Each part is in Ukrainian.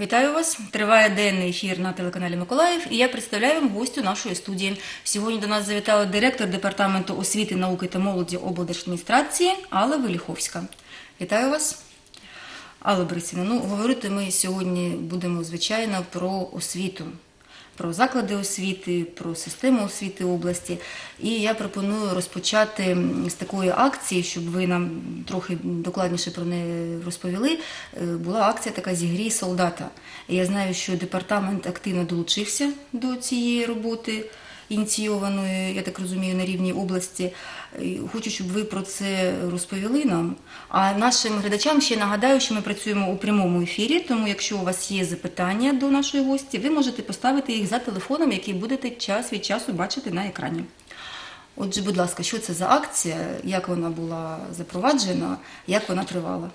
Вітаю вас! Триває денний ефір на телеканалі Миколаїв і я представляю вам гостю нашої студії. Сьогодні до нас завітала директор Департаменту освіти, науки та молоді облдержадміністрації Алла Велиховська. Вітаю вас! Алла Борисівна, говорити ми сьогодні будемо, звичайно, про освіту. Про заклади освіти, про систему освіти області. І я пропоную розпочати з такої акції, щоб ви нам трохи докладніше про неї розповіли. Була акція така «Зігрій солдата». І я знаю, що департамент активно долучився до цієї роботи, ініційованої, я так розумію, на рівні області. Хочу, щоб ви про це розповіли нам. А нашим глядачам ще нагадаю, що ми працюємо у прямому ефірі, тому якщо у вас є запитання до нашої гості, ви можете поставити їх за телефоном, який будете час від часу бачити на екрані. Отже, будь ласка, що це за акція, як вона була запроваджена, як вона тривала?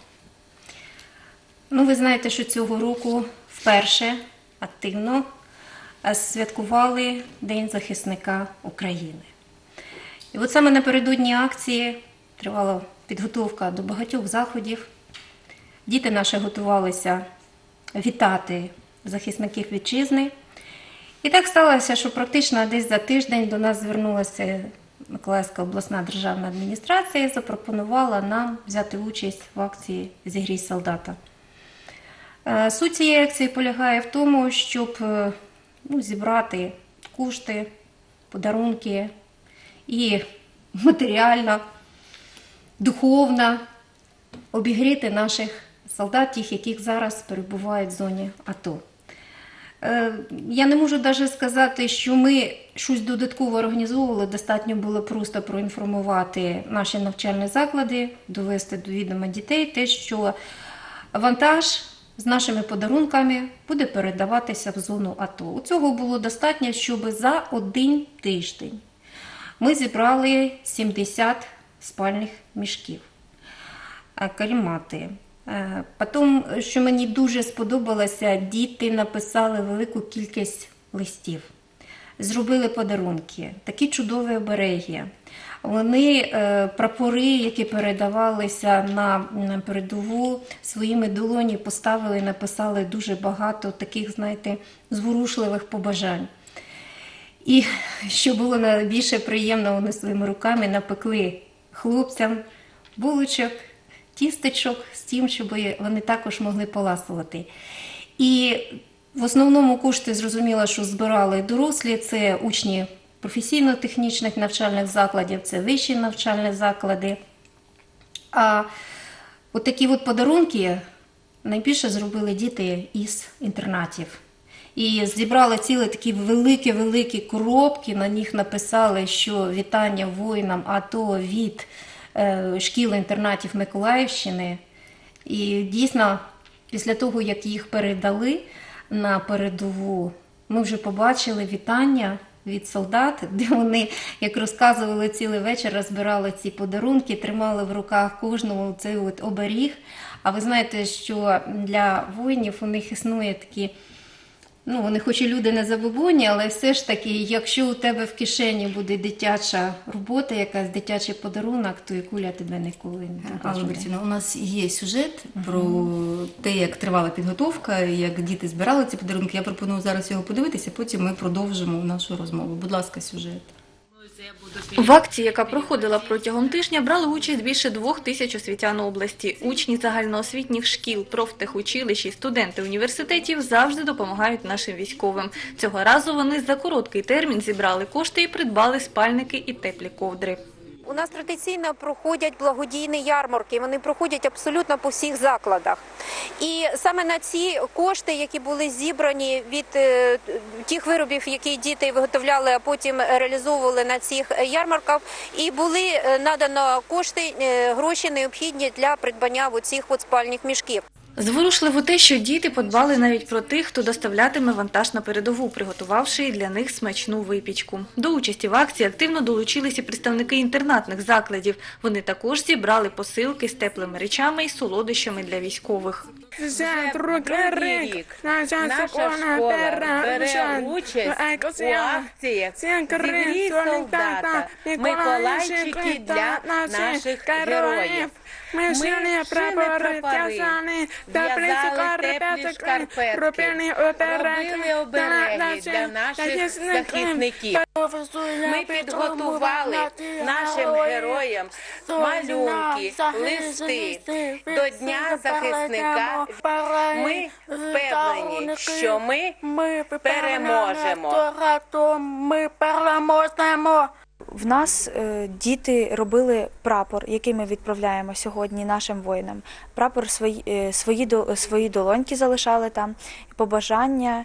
Ви знаєте, що цього року вперше активно святкували День захисника України. І от саме напередодні акції тривала підготовка до багатьох заходів. Діти наші готувалися вітати захисників вітчизни. І так сталося, що практично десь за тиждень до нас звернулася Миколаївська обласна державна адміністрація і запропонувала нам взяти участь в акції «Зігрій солдата». Суть цієї акції полягає в тому, щоб зібрати кошти, подарунки і матеріально, духовно обігріти наших солдат, тих, яких зараз перебувають в зоні АТО. Я не можу навіть сказати, що ми щось додатково організовували, достатньо було просто проінформувати наші навчальні заклади, довести до відома дітей те, що вантаж з нашими подарунками буде передаватися в зону АТО. У цього було достатньо, щоб за один тиждень ми зібрали 70 спальних мішків, каремати. Потім, що мені дуже сподобалося, діти написали велику кількість листів, зробили подарунки, такі чудові обереги. Вони прапори, які передавалися на передову, своїми долоні поставили і написали дуже багато таких, знаєте, зворушливих побажань. І що було найбільше приємно, вони своїми руками напекли хлопцям булочок, тістечок з тим, щоб вони також могли поласувати. І в основному кошти, зрозуміло, що збирали дорослі, це учні професійно-технічних навчальних закладів, це вищі навчальні заклади. А от такі от подарунки найбільше зробили діти із інтернатів. І зібрали цілі такі великі коробки, на них написали, що вітання воїнам АТО від шкіл-інтернатів Миколаївщини. І дійсно, після того, як їх передали на передову, ми вже побачили вітання від солдат, де вони, як розказували, цілий вечір розбирали ці подарунки, тримали в руках кожному цей от оберіг. А ви знаєте, що для воїнів у них існує такі, вони хоч і люди не забобонні, але все ж таки, якщо у тебе в кишені буде дитяча робота, якась дитячий подарунок, то і куля тебе ніколи не буде. Алла Борисівна, у нас є сюжет про те, як тривала підготовка, як діти збирали ці подарунки. Я пропоную зараз його подивитися, потім ми продовжимо нашу розмову. Будь ласка, сюжет. В акції, яка проходила протягом тижня, брали участь більше 2000 освітян області. Учні загальноосвітніх шкіл, профтехучилищ і студенти університетів завжди допомагають нашим військовим. Цього разу вони за короткий термін зібрали кошти і придбали спальники і теплі ковдри. У нас традиційно проходять благодійні ярмарки, вони проходять абсолютно по всіх закладах. І саме на ці кошти, які були зібрані від тих виробів, які діти виготовляли, а потім реалізовували на цих ярмарках, і були надано кошти, гроші необхідні для придбання оцих спальних мішків. Зворушливо те, що діти подбали навіть про тих, хто доставлятиме вантаж на передову, приготувавши для них смачну випічку. До участі в акції активно долучилися представники інтернатних закладів. Вони також зібрали посилки з теплими речами і солодощами для військових. вже другий рік наша школа бере участь у акціях «Зігрій солдата», «Миколайчики для наших героїв». Ми шили прапори, в'язали теплі шкарпетки, робили обереги для наших захисників. Ми підготували нашим героям малюнки, листи до Дня захисника. Ми впевнені, що ми переможемо. Ми переможемо. В нас діти робили прапор, який ми відправляємо сьогодні нашим воїнам. Прапор свої долоньки залишали там, побажання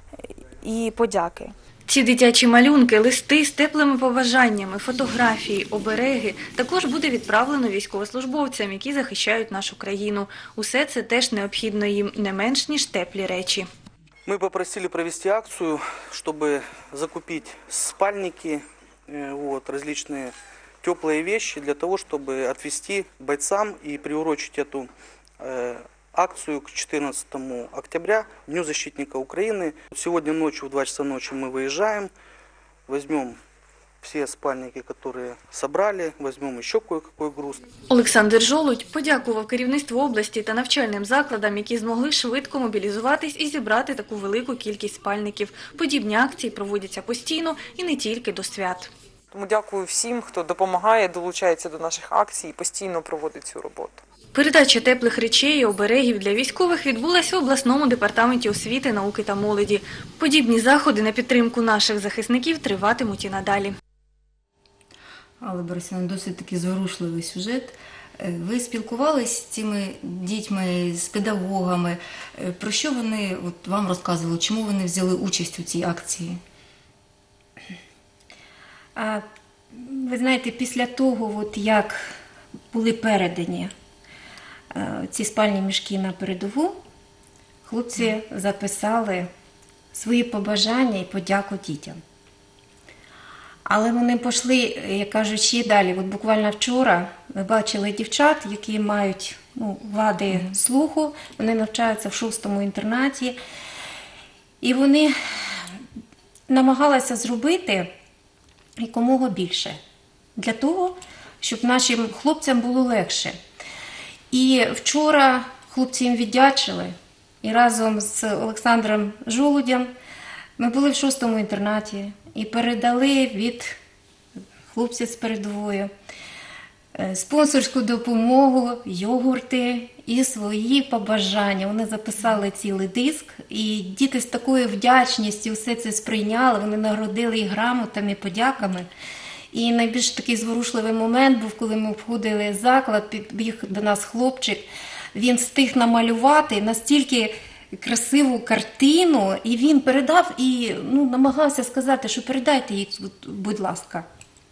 і подяки. Ці дитячі малюнки, листи з теплими побажаннями, фотографії, обереги також буде відправлено військовослужбовцям, які захищають нашу країну. Усе це теж необхідно їм не менш, ніж теплі речі. Мы попросили провести акцию, чтобы закупить спальники, различные теплые вещи для того, чтобы отвезти бойцам и приурочить эту акцию к 14 октября, Дню защитника Украины. Сегодня ночью, в 2 часа ночи мы выезжаем, возьмем все спальники, которые собрали, возьмем еще кое-какой груз. Олександр Жолудь подякував керівництву області та навчальним закладам, які змогли швидко мобілізуватись і зібрати таку велику кількість спальників. Подібні акції проводяться постійно і не тільки до свят. Тому дякую всім, хто допомагає, долучається до наших акцій і постійно проводить цю роботу. Передача теплих речей і оберегів для військових відбулася в обласному департаменті освіти, науки та молоді. Подібні заходи на підтримку наших захисників триватимуть і надалі. Але, Борисівна, досить такий зворушливий сюжет. Ви спілкувалися з цими дітьми, з педагогами. Про що вони вам розказували? Чому вони взяли участь у цій акції? Ви знаєте, після того, як були передані ці спальні мішки на передову, хлопці записали свої побажання і подяку дітям. Але вони пішли, як кажуть, ще далі. От буквально вчора ми бачили дівчат, які мають вади слуху, вони навчаються в 6-му інтернаті. І вони намагалися зробити якомога більше для того, щоб нашим хлопцям було легше. І вчора хлопці їм віддячили. І разом з Олександром Жолудем ми були в 6-му інтернаті і передали від хлопців з передової спонсорську допомогу, йогурти і свої побажання. Вони записали цілий диск, і діти з такою вдячністю все це сприйняли, вони нагородили їх грамотами, подяками. І найбільш такий зворушливий момент був, коли ми обходили заклад, підбіг до нас хлопчик, він встиг намалювати настільки красиву картину, і він передав і намагався сказати, що передайте їх, будь ласка.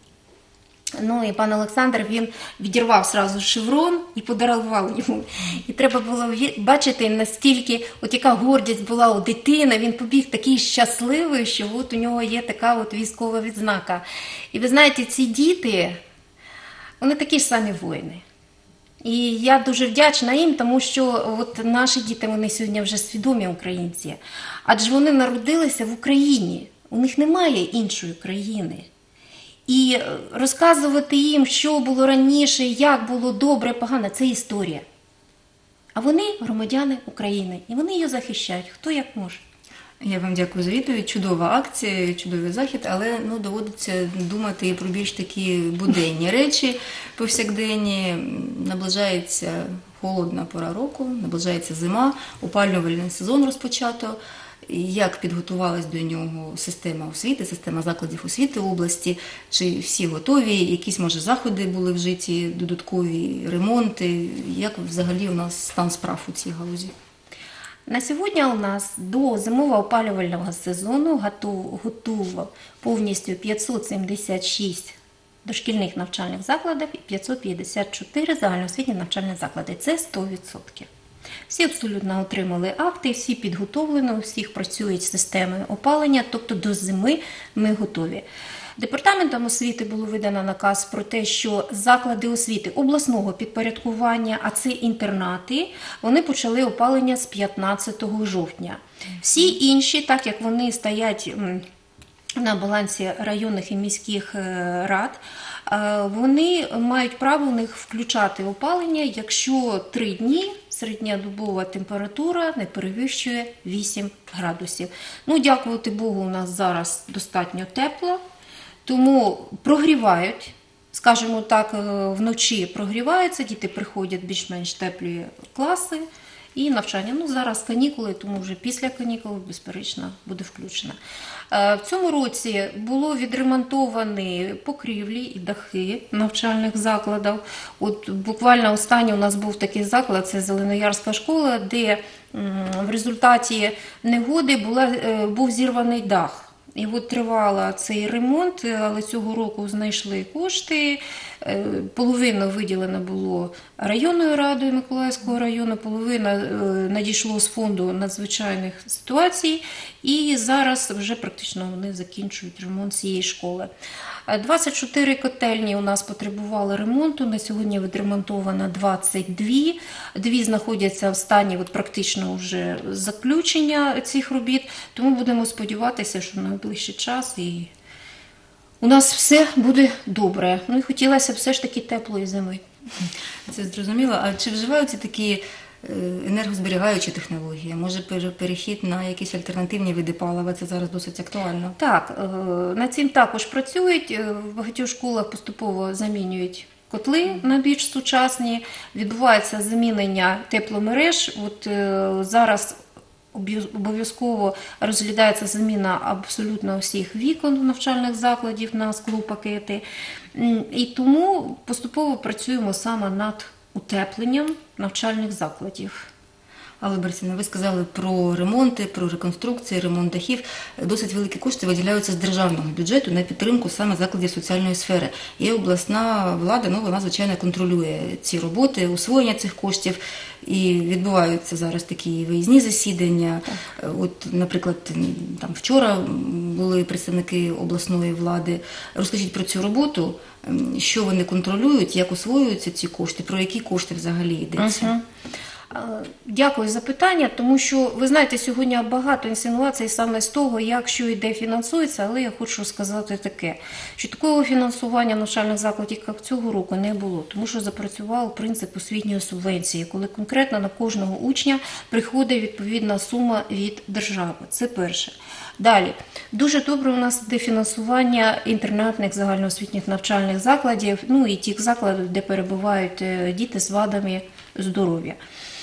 І пан Олександр, він відірвав одразу шеврон і подарував йому. І треба було бачити, настільки, яка гордість була у дитини, він побіг такий щасливий, що у нього є така військова відзнака. І ви знаєте, ці діти, вони такі ж самі воїни. І я дуже вдячна їм, тому що наші діти, вони сьогодні вже свідомі українці. Адже вони народилися в Україні, у них немає іншої країни. І розказувати їм, що було раніше, як було добре, погано, це історія. А вони громадяни України, і вони її захищають, хто як може. Я вам дякую за відповідь. Чудова акція, чудовий захід, але доводиться думати і про більш такі буденні речі повсякденні. Наближається холодна пора року, наближається зима, опалювальний сезон розпочато. Як підготувалась до нього система освіти, система закладів освіти області? Чи всі готові? Якісь, може, заходи були вжиті, додаткові ремонти? Як взагалі у нас стан справ у цій галузі? На сьогодні у нас до зимового опалювального сезону готово повністю 576 дошкільних навчальних закладів і 554 загальноосвітні навчальні заклади. Це 100%. Всі абсолютно отримали акти, всі підготовлені, у всіх працюють системи опалення, тобто до зими ми готові. Департаментом освіти було видано наказ про те, що заклади освіти обласного підпорядкування, а це інтернати, вони почали опалення з 15 жовтня. Всі інші, так як вони стоять на балансі районних і міських рад, вони мають право в них включати опалення, якщо 3 дні середньодобова температура не перевищує 8 градусів. Ну, дякувати Богу, у нас зараз достатньо тепло, тому прогрівають, скажімо так, вночі прогріваються, діти приходять в більш-менш теплі класи і навчання. Ну, зараз канікули, тому вже після канікул, безперечно, буде включено. В цьому році було відремонтовані покрівлі і дахи навчальних закладів. От буквально останній у нас був такий заклад, це Зеленоярська школа, де в результаті негоди був зірваний дах. І от тривала цей ремонт, але цього року знайшли кошти. Половина виділена було районною радою Миколаївського району, половина надійшло з фонду надзвичайних ситуацій. І зараз вже практично вони закінчують ремонт цієї школи. 24 котельні у нас потребували ремонту, на сьогодні відремонтовано 22. 2 знаходяться в стані практично вже заключення цих робіт, тому будемо сподіватися, що в найближчий час і у нас все буде добре. Ну і хотілося б все ж таки теплої зими. Це зрозуміло. А чи вживаються такі енергозберігаючі технології? Може, перехід на якісь альтернативні види палива? Це зараз досить актуально. Так, над цим також працюють. В багатьох школах поступово замінюють котли на більш сучасні. Відбувається замінення тепломереж. От зараз обов'язково розглядається заміна абсолютно всіх вікон навчальних закладів на склопакети. І тому поступово працюємо саме над утепленням навчальних закладів. Алла Борисівна, ви сказали про ремонти, про реконструкції, ремонт дахів. Досить великі кошти виділяються з державного бюджету на підтримку саме закладів соціальної сфери. І обласна влада, вона, звичайно, контролює ці роботи, усвоєння цих коштів. І відбуваються зараз такі виїзні засідання. От, наприклад, там вчора були представники обласної влади. Розкажіть про цю роботу, що вони контролюють, як освоюються ці кошти, про які кошти взагалі йдеться? Дякую за питання, тому що, ви знаєте, сьогодні багато інсинуацій саме з того, як що і де фінансується, але я хочу сказати таке, що такого фінансування навчальних закладів, як цього року, не було, тому що запрацював принцип освітньої субвенції, коли конкретно на кожного учня приходить відповідна сума від держави. Це перше. Далі. Дуже добре у нас йде фінансування інтернатних загальноосвітніх навчальних закладів, ну і тих закладів, де перебувають діти з вадами здоров'я.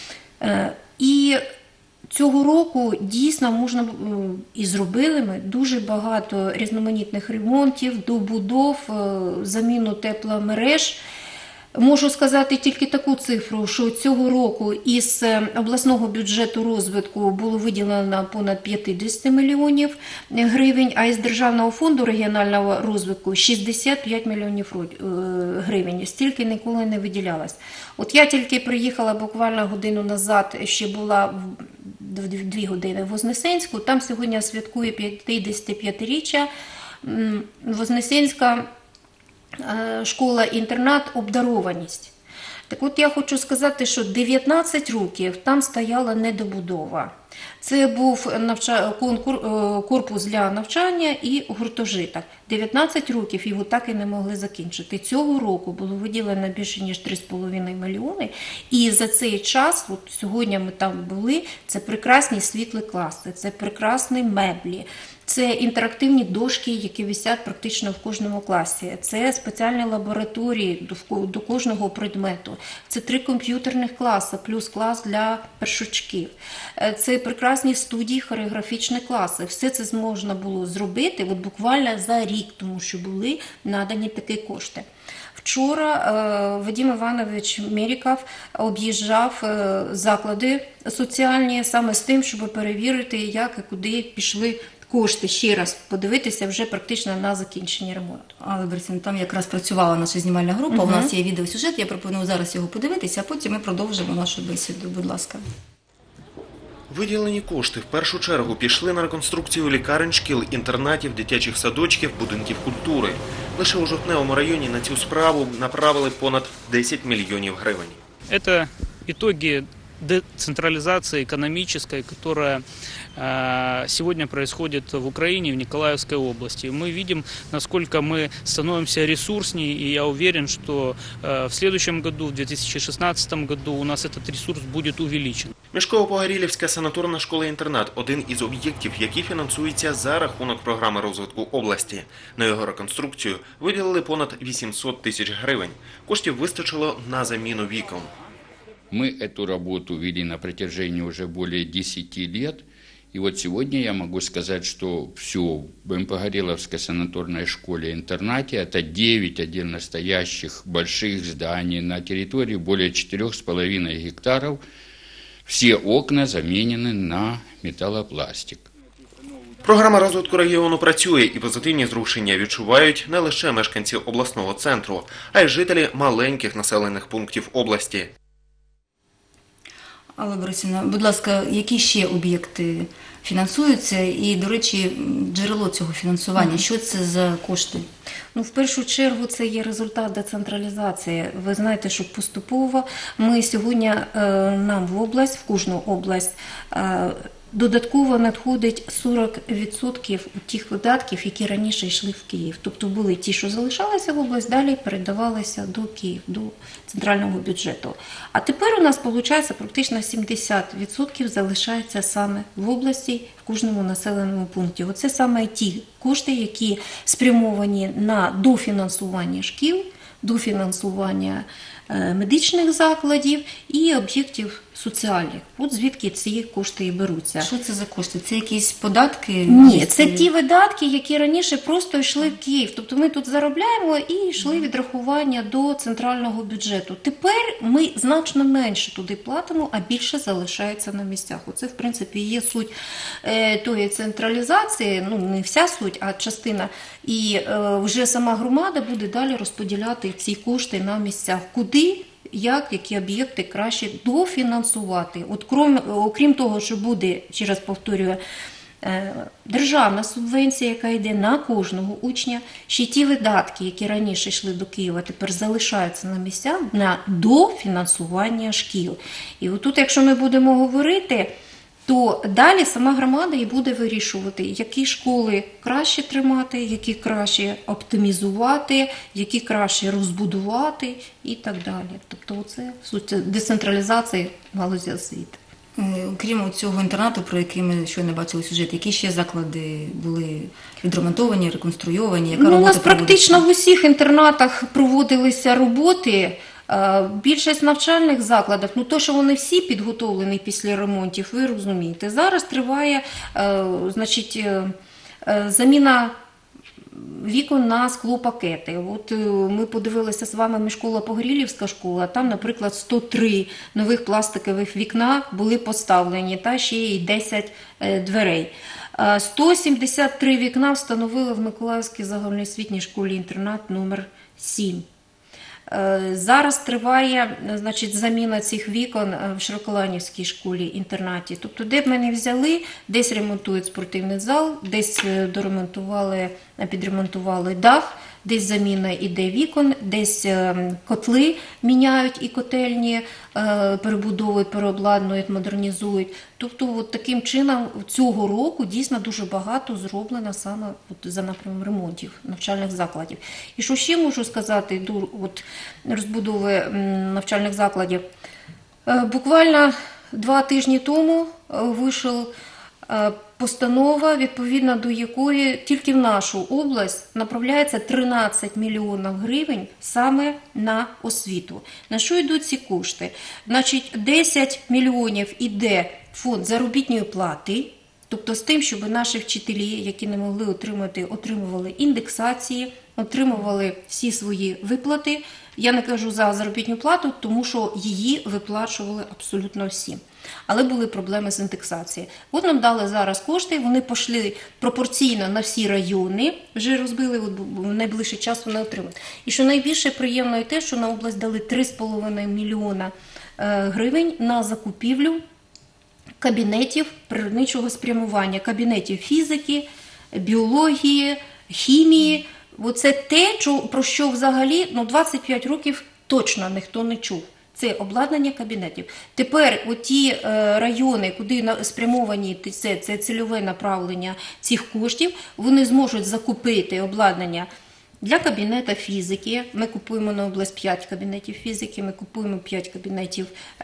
І цього року дійсно можна і зробили ми дуже багато різноманітних ремонтів, добудов, заміну тепломереж. Можу сказати тільки таку цифру, що цього року із обласного бюджету розвитку було виділено понад 50 мільйонів гривень, а із Державного фонду регіонального розвитку 65 мільйонів гривень. Стільки ніколи не виділялось. От я тільки приїхала буквально годину назад, ще була 2 години в Вознесенську, там сьогодні святкує 55-річчя Вознесенська школа-інтернат «Обдарованість». Так от я хочу сказати, що 19 років там стояла недобудова. Це був корпус для навчання і гуртожиток. 19 років його так і не могли закінчити. Цього року було виділено більше ніж 3,5 мільйони. І за цей час, от сьогодні ми там були, це прекрасні світлі класи, це прекрасні меблі. Це інтерактивні дошки, які висять практично в кожному класі. Це спеціальні лабораторії до кожного предмету. Це 3 комп'ютерних класи, плюс клас для першачків. Це прекрасні студії, хореографічні класи. Все це можна було зробити буквально за рік, тому що були надані такі кошти. Вчора Вадим Іванович Меріков об'їжджав заклади соціальні саме з тим, щоб перевірити, як і куди пішли кошти, ще раз подивитися вже практично на закінчення ремонту. Але, Борисівна, там якраз працювала наша знімальна група, у нас є відеосюжет, я пропоную зараз його подивитися, а потім ми продовжимо нашу бесіду, будь ласка. Виділені кошти в першу чергу пішли на реконструкцію лікарень, шкіл, інтернатів, дитячих садочків, будинків культури. Лише у Жовтневому районі на цю справу направили понад 10 мільйонів гривень. Это итоги децентрализации экономической, которая сегодня происходит в Украине, в Николаевской области. Мы видим, насколько мы становимся ресурснее, и я уверен, что в следующем году, в 2016 году, у нас этот ресурс будет увеличен. Мішково-Погорілівська санаторна школа-інтернат – один із об'єктів, який фінансується за рахунок програми розвитку області. На його реконструкцію виділили понад 800 тисяч гривень. Коштів вистачило на заміну вікон. Мы эту работу вели на протяжении уже более 10 лет. И вот сегодня я могу сказать, что все в Погореловской санаторной школе-интернате – это 9 отдельно стоящих больших зданий на территории более 4,5 гектаров. Все окна заменены на металлопластик. Програма розвитку регіону працює, і позитивні зрушення відчувають не лише мешканці обласного центру, а й жителі маленьких населених пунктів області. Алла Борисівна, будь ласка, які ще об'єкти фінансуються і, до речі, джерело цього фінансування? Що це за кошти? Ну, в першу чергу, це є результат децентралізації. Ви знаєте, що поступово ми сьогодні нам в область, в кожну область, додатково надходить 40% тих видатків, які раніше йшли в Київ. Тобто були ті, що залишалися в область, далі передавалися до Києва, до центрального бюджету. А тепер у нас, виходить, практично 70% залишається саме в області, в кожному населеному пункті. Оце саме ті кошти, які спрямовані на дофінансування шкіл, дофінансування медичних закладів і об'єктів соціальних. От звідки ці кошти і беруться. Що це за кошти? Це якісь податки? Ні, це ті видатки, які раніше просто йшли в Київ. Тобто ми тут заробляємо і йшли відрахування до центрального бюджету. Тепер ми значно менше туди платимо, а більше залишається на місцях. Оце, в принципі, є суть тої централізації, ну не вся суть, а частина. І вже сама громада буде далі розподіляти ці кошти на місцях. Куди? Як, які об'єкти краще дофінансувати. От окрім того, що буде, ще раз повторюю, державна субвенція, яка йде на кожного учня, ще ті видатки, які раніше йшли до Києва, тепер залишаються на місцях на дофінансування шкіл. І отут, якщо ми будемо говорити, то далі сама громада і буде вирішувати, які школи краще тримати, які краще оптимізувати, які краще розбудувати і так далі. Тобто це суть децентралізації галузі освіти. Окрім цього інтернату, про який ми щойно бачили сюжет, які ще заклади були відремонтовані, реконструйовані? Яка робота у нас практично проводиться? в усіх інтернатах проводилися роботи. Більшість навчальних закладів, ну то, що вони всі підготовлені після ремонтів, ви розумієте. Зараз триває, значить, заміна вікон на склопакети. От ми подивилися з вами Мішково-Погорілівська школа, там, наприклад, 103 нових пластикових вікна були поставлені, та ще й 10 дверей. 173 вікна встановили в Миколаївській загальноосвітній школі-інтернат номер 7. Зараз триває, значить, заміна цих вікон в Широколанівській школі-інтернаті. Тобто, де б ми не взяли, десь ремонтують спортивний зал, десь доремонтували, підремонтували дах, десь заміна іде вікон, десь котли міняють і котельні, перебудовують, переобладнують, модернізують. Тобто, от таким чином цього року дійсно дуже багато зроблено саме от за напрямом ремонтів навчальних закладів. І що ще можу сказати до от розбудови навчальних закладів? Буквально 2 тижні тому вийшов постанова, відповідно до якої тільки в нашу область направляється 13 мільйонів гривень саме на освіту. На що йдуть ці кошти? Значить, 10 мільйонів йде в фонд заробітної плати, тобто з тим, щоб наші вчителі, які не могли отримати, отримували індексації, отримували всі свої виплати. Я не кажу за заробітну плату, тому що її виплачували абсолютно всі. Але були проблеми з індексацією. От нам дали зараз кошти, вони пішли пропорційно на всі райони, вже розбили, в найближчий час вони отримають. І що найбільше приємно те, що на область дали 3,5 мільйона гривень на закупівлю кабінетів природничого спрямування, кабінетів фізики, біології, хімії. Це те, про що взагалі 25 років точно ніхто не чув. Це обладнання кабінетів. Тепер ті райони, куди спрямовані це цільове направлення цих коштів, вони зможуть закупити обладнання для кабінету фізики. Ми купуємо на область 5 кабінетів фізики, ми купуємо 5 кабінетів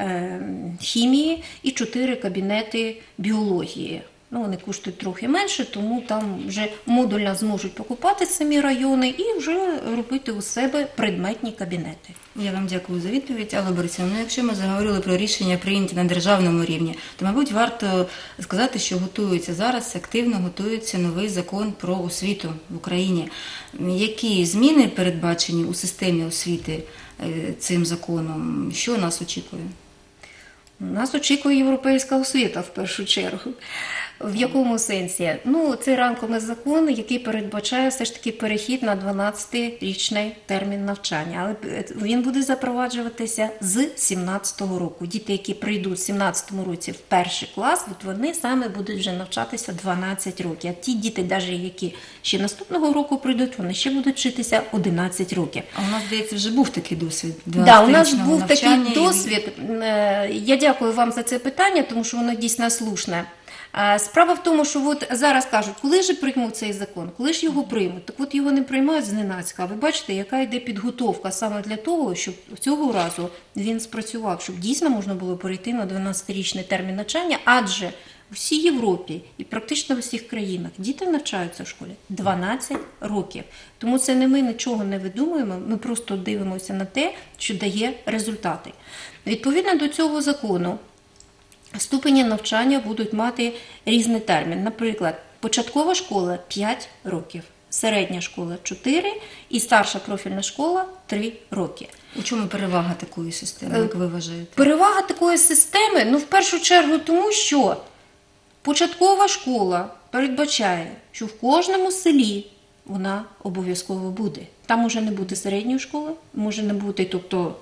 хімії і 4 кабінети біології. Вони коштують трохи менше, тому там вже модульно зможуть покупати самі райони і вже робити у себе предметні кабінети. Я вам дякую за відповідь, Алла Борисівна. Якщо ми заговорили про рішення прийняті на державному рівні, то, мабуть, варто сказати, що зараз активно готується новий закон про освіту в Україні. Які зміни передбачені у системі освіти цим законом? Що нас очікує? Нас очікує європейська освіта в першу чергу. В якому сенсі? Це рамковий закон, який передбачає все ж таки перехід на 12-річний термін навчання. Але він буде запроваджуватися з 17-го року. Діти, які прийдуть в 17-му році в перший клас, вони саме будуть вже навчатися 12 років. А ті діти, навіть які ще наступного року прийдуть, вони ще будуть вчитися 11 років. А у нас, здається, вже був такий досвід 12-річного навчання. Так, у нас був такий навчання. досвід. Я дякую вам за це питання, тому що воно дійсно слушне. Справа в тому, що зараз кажуть, коли ж приймуть цей закон, коли ж його приймуть? Так його не приймають зненацька. Ви бачите, яка йде підготовка саме для того, щоб цього разу він спрацював, щоб дійсно можна було перейти на 12-річний термін навчання, адже у всій Європі і практично в усіх країнах діти навчаються в школі 12 років. Тому це не ми нічого не видумуємо, ми просто дивимося на те, що дає результати. Відповідно до цього закону, ступені навчання будуть мати різний термін. Наприклад, початкова школа – 5 років, середня школа – 4 і старша профільна школа – 3 роки. У чому перевага такої системи, як ви вважаєте? Перевага такої системи, в першу чергу тому, що початкова школа передбачає, що в кожному селі вона обов'язково буде. Там може не бути середньої школи, може не бути, тобто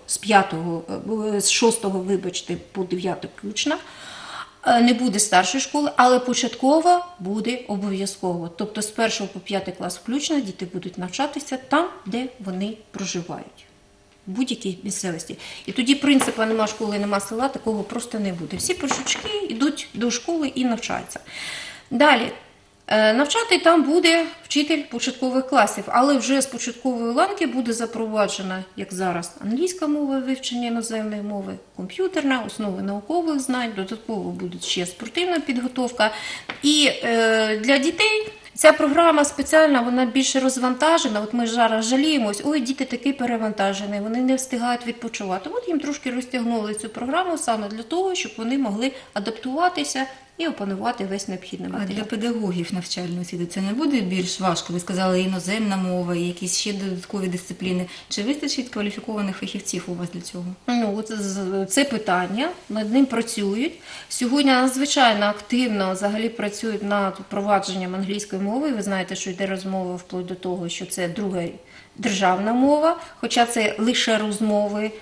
з 6 по 9 включно, не буде старшої школи, але початкова буде обов'язково. Тобто з 1 по 5 клас включно діти будуть навчатися там, де вони проживають. В будь-якій місцевості. І тоді принципу «нема школи, нема села» такого просто не буде. Всі першачки йдуть до школи і навчаються. Далі. Навчати там буде вчитель початкових класів, але вже з початкової ланки буде запроваджена, як зараз, англійська мова, вивчення іноземної мови, комп'ютерна, основи наукових знань, додатково буде ще спортивна підготовка. І для дітей ця програма спеціальна, вона більше розвантажена. Ми зараз жаліємось, діти такі перевантажені, вони не встигають відпочивати. Їм трошки розтягнули цю програму саме для того, щоб вони могли адаптуватися і опанувати весь необхідний матеріал. А для педагогів навчальної освіти це не буде більш важко? Ви сказали, іноземна мова, і якісь ще додаткові дисципліни. Чи вистачить кваліфікованих фахівців у вас для цього? Це питання, над ним працюють. Сьогодні надзвичайно активно взагалі працюють над впровадженням англійської мови. Ви знаєте, що йде розмова вплоть до того, що це друга державна мова, хоча це лише розмови.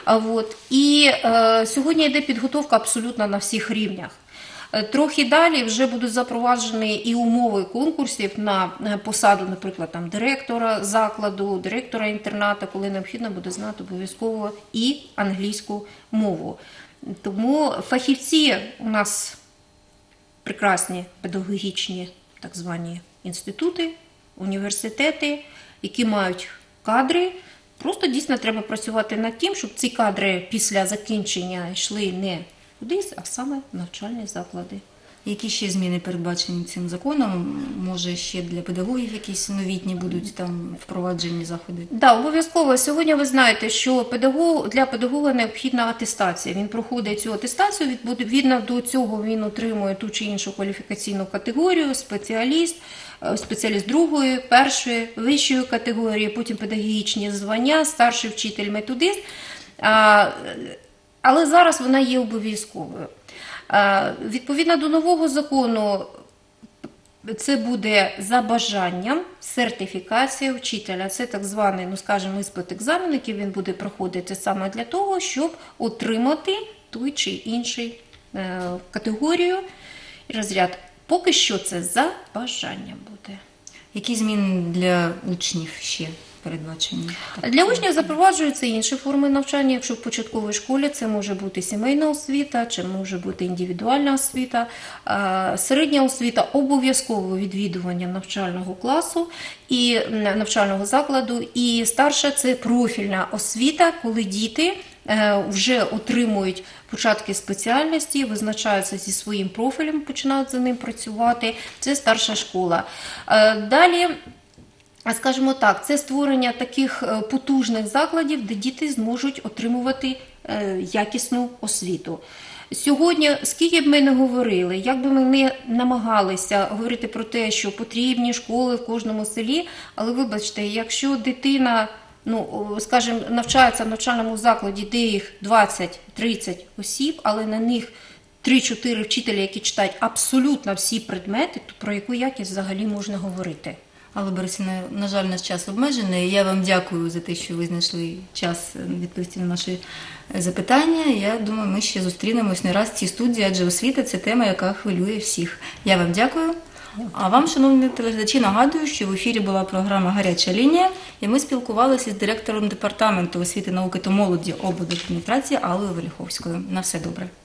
І сьогодні йде підготовка абсолютно на всіх рівнях. Трохи далі вже будуть запроваджені і умови конкурсів на посаду, наприклад, директора закладу, директора інтернату, коли необхідно буде знати обов'язково і англійську мову. Тому фахівці у нас прекрасні педагогічні так звані інститути, університети, які мають кадри. Просто дійсно треба працювати над тим, щоб ці кадри після закінчення йшли не кудись, а саме в навчальні заклади. Які ще зміни передбачені цим законом? Може, ще для педагогів якісь новітні будуть там впроваджені заходи? Так, обов'язково. Сьогодні ви знаєте, що для педагога необхідна атестація. Він проходить цю атестацію, відповідно до цього він отримує ту чи іншу кваліфікаційну категорію, спеціаліст другої, першої, вищої категорії, потім педагогічні звання, старший вчитель, методист. Але зараз вона є обов'язковою. Відповідно до нового закону, це буде за бажанням сертифікація вчителя. Це так званий, іспит екзамен, який він буде проходити саме для того, щоб отримати той чи інший категорію і розряд. Поки що це за бажанням буде. Які зміни для учнів ще передбачені? Для учнів запроваджуються інші форми навчання. Якщо в початковій школі це може бути сімейна освіта, чи може бути індивідуальна освіта. Середня освіта – обов'язково відвідування навчального класу і навчального закладу. І старша – це профільна освіта, коли діти вже отримують початки спеціальності, визначаються зі своїм профілем, починають за ним працювати. Це старша школа. Далі, скажімо так, це створення таких потужних закладів, де діти зможуть отримувати якісну освіту. Сьогодні, скільки б ми не говорили, як би ми не намагалися говорити про те, що потрібні школи в кожному селі, але вибачте, якщо дитина, скажімо, навчається в навчальному закладі, де їх 20-30 осіб, але на них 3-4 вчителя, які читають абсолютно всі предмети, то про яку якість взагалі можна говорити? Алла Борисівна, на жаль, наш час обмежений. Я вам дякую за те, що ви знайшли час відповісти на наші запитання. Я думаю, ми ще зустрінемось не раз в цій студії, адже освіта – це тема, яка хвилює всіх. Я вам дякую. А вам, шановні телеглядачі, нагадую, що в ефірі була програма «Гаряча лінія», і ми спілкувалися з директором Департаменту освіти, науки та молоді облдержадміністрації Аллою Виліховською. На все добре.